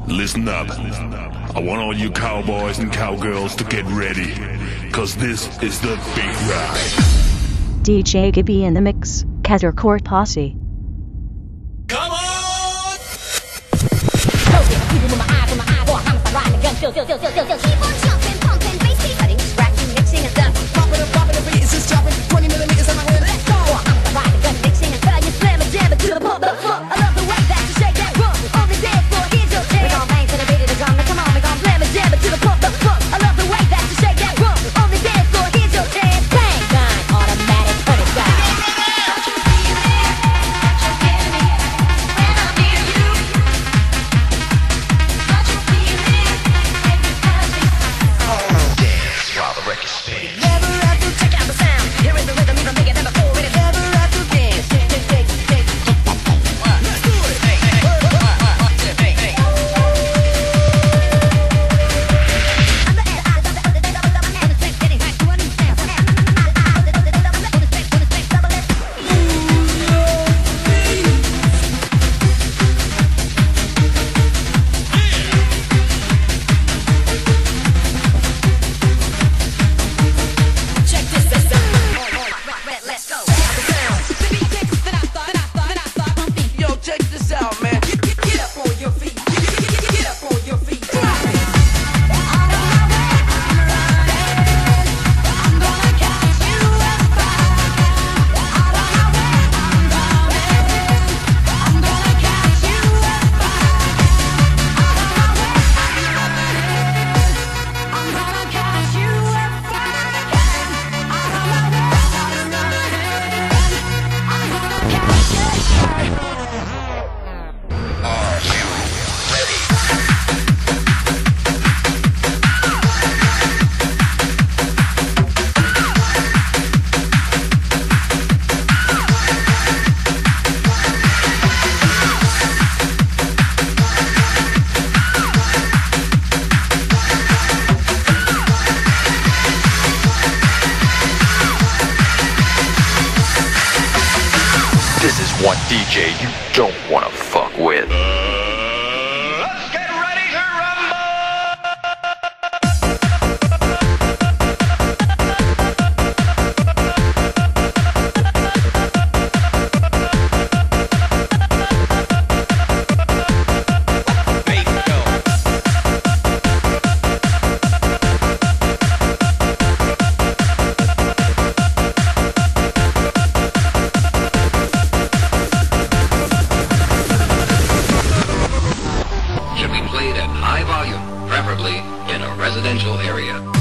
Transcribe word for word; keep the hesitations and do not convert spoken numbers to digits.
Listen up. I want all you cowboys and cowgirls to get ready, cause this is the big ride. D J Gibby in the mix, Cadder Court posse. Come on! Even with my eyes, with my eyes, boy, I'm riding the gun, still, still, still, still, still, keep on jumping, pumping, bass beat, cutting, scratching, mixing, and stuff. Bumping and bumping, the beat is just dropping, twenty millimeters in my hand, let's go! Boy, I'm riding the gun, mixing, and tell you, slam it, jam it to the pump, the funk. I love the way that you shake that rump, on the dance floor, here's your chance. We gon' bang to the beat of the drum, now come on, we gon' slam it, jam it to the pump, the funk. I love the way that you shake that rump, on the dance floor, here's your chance. Bang, nine, automatic, put it down. This is one D J you don't wanna fuck with. Let's get ready to rumble! Should be played at high volume, preferably in a residential area.